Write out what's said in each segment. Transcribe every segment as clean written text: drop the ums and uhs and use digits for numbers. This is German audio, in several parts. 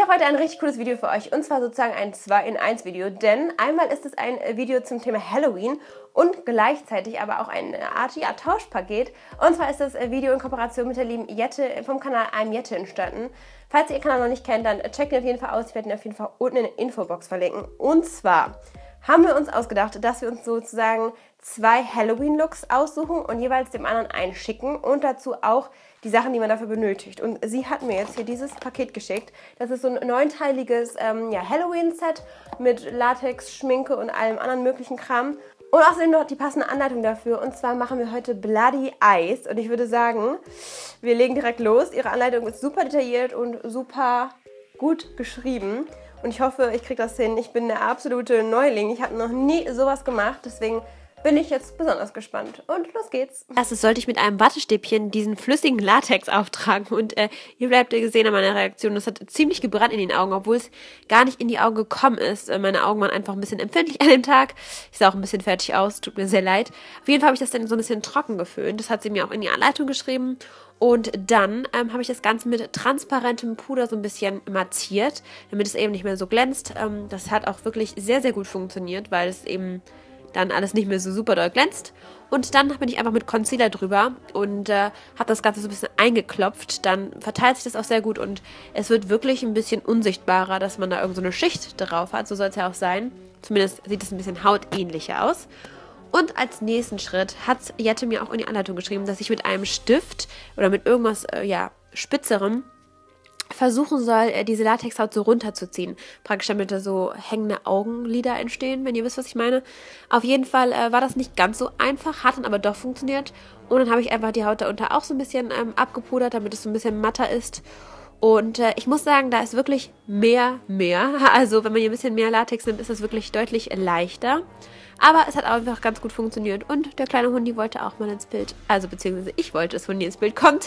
habe heute ein richtig cooles Video für euch und zwar sozusagen ein 2-in-1 Video, denn einmal ist es ein Video zum Thema Halloween und gleichzeitig aber auch eine Art Tauschpaket, und zwar ist das Video in Kooperation mit der lieben Jette vom Kanal I'm Jette entstanden. Falls ihr den Kanal noch nicht kennt, dann checkt ihn auf jeden Fall aus, ich werde ihn auf jeden Fall unten in der Infobox verlinken. Und zwar haben wir uns ausgedacht, dass wir uns sozusagen 2 Halloween-Looks aussuchen und jeweils dem anderen einen schicken und dazu auch die Sachen, die man dafür benötigt. Und sie hat mir jetzt hier dieses Paket geschickt. Das ist so ein 9-teiliges Halloween-Set mit Latex, Schminke und allem anderen möglichen Kram. Und außerdem noch die passende Anleitung dafür. Und zwar machen wir heute Bloody Eyes. Und ich würde sagen, wir legen direkt los. Ihre Anleitung ist super detailliert und super gut geschrieben. Und ich hoffe, ich kriege das hin. Ich bin der absolute Neuling. Ich habe noch nie sowas gemacht. Deswegen bin ich jetzt besonders gespannt. Und los geht's. Erstes sollte ich mit einem Wattestäbchen diesen flüssigen Latex auftragen. Und ihr habt ja gesehen an meiner Reaktion, das hat ziemlich gebrannt in den Augen, obwohl es gar nicht in die Augen gekommen ist. Meine Augen waren einfach ein bisschen empfindlich an dem Tag. Ich sah auch ein bisschen fertig aus, tut mir sehr leid. Auf jeden Fall habe ich das dann so ein bisschen trocken geföhnt. Das hat sie mir auch in die Anleitung geschrieben. Und dann habe ich das Ganze mit transparentem Puder so ein bisschen mattiert, damit es eben nicht mehr so glänzt. Das hat auch wirklich sehr, sehr gut funktioniert, weil es eben dann alles nicht mehr so super doll glänzt. Und dann bin ich einfach mit Concealer drüber und habe das Ganze so ein bisschen eingeklopft. Dann verteilt sich das auch sehr gut und es wird wirklich ein bisschen unsichtbarer, dass man da irgend so eine Schicht drauf hat. So soll es ja auch sein. Zumindest sieht es ein bisschen hautähnlicher aus. Und als nächsten Schritt hat Jette mir auch in die Anleitung geschrieben, dass ich mit einem Stift oder mit irgendwas Spitzerem versuchen soll, diese Latexhaut so runterzuziehen. Praktisch damit da so hängende Augenlider entstehen, wenn ihr wisst, was ich meine. Auf jeden Fall war das nicht ganz so einfach, hat dann aber doch funktioniert. Und dann habe ich einfach die Haut darunter auch so ein bisschen abgepudert, damit es so ein bisschen matter ist. Und ich muss sagen, da ist wirklich mehr. Also wenn man hier ein bisschen mehr Latex nimmt, ist das wirklich deutlich leichter. Aber es hat einfach ganz gut funktioniert und der kleine Hundi wollte auch mal ins Bild, also beziehungsweise ich wollte, dass Hundi ins Bild kommt.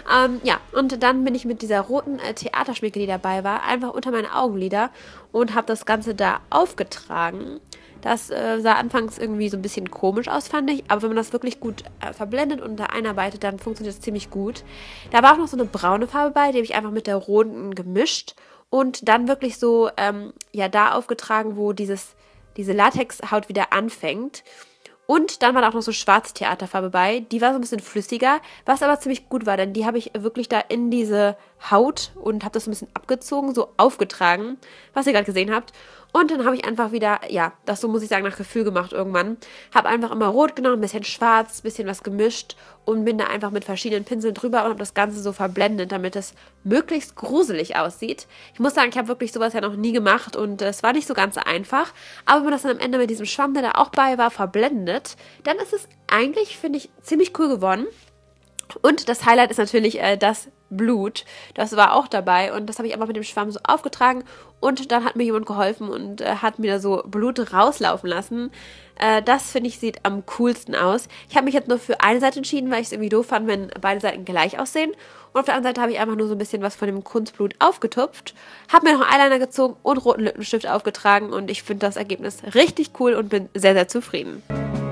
Und dann bin ich mit dieser roten Theaterschminke, die dabei war, einfach unter meine Augenlider und habe das Ganze da aufgetragen. Das sah anfangs irgendwie so ein bisschen komisch aus, fand ich, aber wenn man das wirklich gut verblendet und da einarbeitet, dann funktioniert das ziemlich gut. Da war auch noch so eine braune Farbe bei, die habe ich einfach mit der roten gemischt und dann wirklich so, da aufgetragen, wo diese Latexhaut wieder anfängt. Und dann war da auch noch so schwarze Theaterfarbe bei. Die war so ein bisschen flüssiger, was aber ziemlich gut war, denn die habe ich wirklich da in diese Haut und habe das so ein bisschen abgezogen, so aufgetragen, was ihr gerade gesehen habt. Und dann habe ich einfach wieder, das so muss ich sagen, nach Gefühl gemacht irgendwann. Habe einfach immer rot genommen, ein bisschen schwarz, ein bisschen was gemischt und bin da einfach mit verschiedenen Pinseln drüber und habe das Ganze so verblendet, damit es möglichst gruselig aussieht. Ich muss sagen, ich habe wirklich sowas ja noch nie gemacht und es war nicht so ganz einfach. Aber wenn man das dann am Ende mit diesem Schwamm, der da auch bei war, verblendet, dann ist es eigentlich, finde ich, ziemlich cool geworden. Und das Highlight ist natürlich das Blut. Das war auch dabei und das habe ich einfach mit dem Schwamm so aufgetragen und dann hat mir jemand geholfen und hat mir da so Blut rauslaufen lassen. Das, finde ich, sieht am coolsten aus. Ich habe mich jetzt nur für eine Seite entschieden, weil ich es irgendwie doof fand, wenn beide Seiten gleich aussehen. Und auf der anderen Seite habe ich einfach nur so ein bisschen was von dem Kunstblut aufgetupft, habe mir noch einen Eyeliner gezogen und roten Lippenstift aufgetragen und ich finde das Ergebnis richtig cool und bin sehr, sehr zufrieden.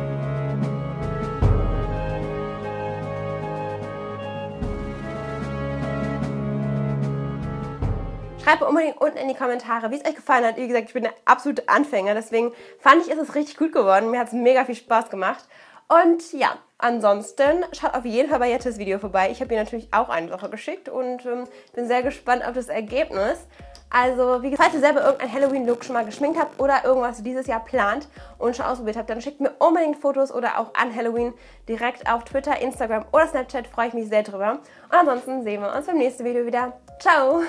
Schreibt mir unbedingt unten in die Kommentare, wie es euch gefallen hat. Wie gesagt, ich bin der absolute Anfänger, deswegen fand ich, ist es richtig gut geworden. Mir hat es mega viel Spaß gemacht. Und ja, ansonsten schaut auf jeden Fall bei Jettes Video vorbei. Ich habe ihr natürlich auch eine Sache geschickt und bin sehr gespannt auf das Ergebnis. Also, wie gesagt, falls ihr selber irgendeinen Halloween-Look schon mal geschminkt habt oder irgendwas dieses Jahr plant und schon ausprobiert habt, dann schickt mir unbedingt Fotos oder auch an Halloween direkt auf Twitter, Instagram oder Snapchat. Freue ich mich sehr drüber. Und ansonsten sehen wir uns beim nächsten Video wieder. Ciao!